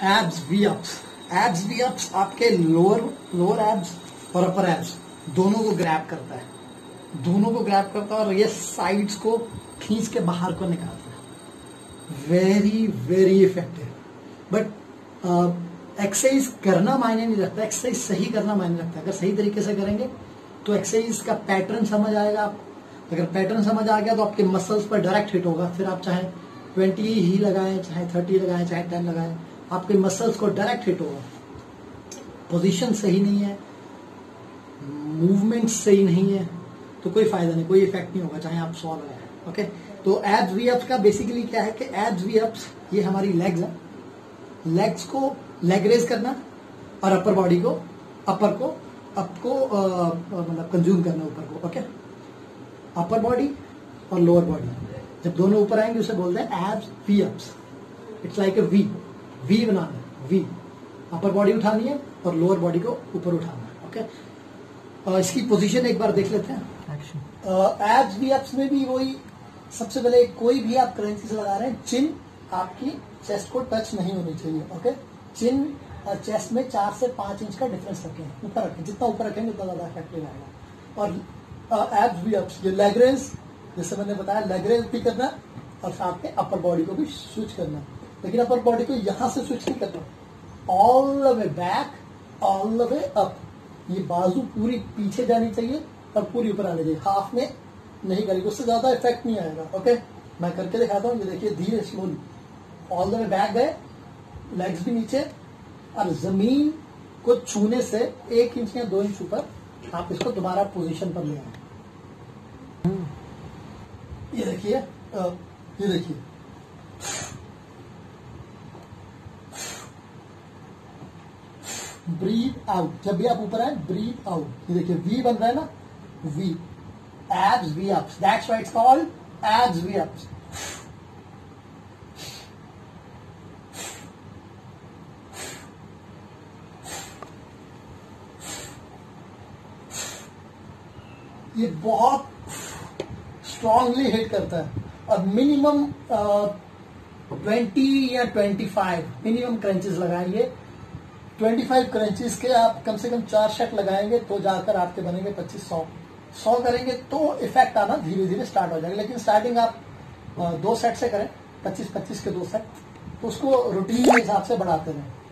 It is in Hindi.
Abs V ups. Abs V ups आपके लोअर एब्स और अपर एब्स दोनों को ग्रैब करता है, और ये साइड्स को खींच के बाहर को निकालता है। Very very effective. But exercise करना मायने नहीं रखता, एक्सरसाइज सही करना मायने रखता है। अगर सही तरीके से करेंगे तो एक्सरसाइज का पैटर्न समझ आएगा आपको। अगर पैटर्न समझ आ गया तो आपके मसल्स पर डायरेक्ट हिट होगा। फिर आप चाहे 20 ही लगाएं, चाहे 30 लगाएं, चाहे 10 लगाएं, आपके मसल्स को डायरेक्ट हिट होगा। पोजीशन सही नहीं है, मूवमेंट सही नहीं है, तो कोई फायदा नहीं, कोई इफेक्ट नहीं होगा, चाहे आप 100 लगाएं। ओके, तो एब्स वी अप्स का बेसिकली क्या है कि एब्स वी अप्स ये हमारी लेग्स है। लेग्स को लेग रेज करना और अपर बॉडी को मतलब कंज्यूम करना ऊपर को। ओके, अपर बॉडी और लोअर बॉडी जब दोनों ऊपर आएंगे उसे बोलते हैं abs V ups. It's like a V बनाना है। वी अपर बॉडी उठानी है और लोअर बॉडी को ऊपर उठाना है। ओके, इसकी पोजीशन एक बार देख लेते हैं। एब्स वी अप्स में भी वही, सबसे पहले कोई भी आप क्रंचेस लगा रहे हैं, चिन आपकी चेस्ट को टच नहीं होनी चाहिए। ओके, चिन चेस्ट में 4 से 5 इंच का डिफरेंस रखें, ऊपर रखें। जितना ऊपर रखेंगे उतना ज्यादा इफेक्टिव आएगा। और एब्स वी अप्स ये लेग रेज, जैसे मैंने बताया, लेग रेज भी करना और साथ में अपर बॉडी को भी स्विच करना। लेकिन अपर बॉडी को यहां से स्विच नहीं करना, all the way back, all the way up. ये बाजू पूरी पीछे जानी चाहिए और पूरी ऊपर आनी चाहिए। हाफ में नहीं करेगी, उससे ज्यादा इफेक्ट नहीं आएगा। ओके, मैं करके दिखाता हूँ। ये देखिए, धीरे slowly all the way back गए, लेग्स भी नीचे, और जमीन को छूने से 1 इंच या 2 इंच ऊपर आप इसको दोबारा पोजीशन पर ले आए। ये देखिए, ब्रीथ आउट। जब भी आप ऊपर आए, ब्रीथ आउट। ये देखिए, वी बन रहा है ना, V, abs V ups, that's why it's called abs V ups. ये बहुत स्ट्रांगली हिट करता है और मिनिमम 20 या 25 मिनिमम क्रंचेस लगाएंगे। 25 क्रंचेस के आप कम से कम 4 सेट लगाएंगे तो जाकर आपके बनेंगे 25-100 करेंगे तो इफेक्ट आना धीरे धीरे स्टार्ट हो जाएगा। लेकिन स्टार्टिंग आप 2 सेट से करें, 25-25 के 2 सेट, तो उसको रूटीन के हिसाब से बढ़ाते रहें।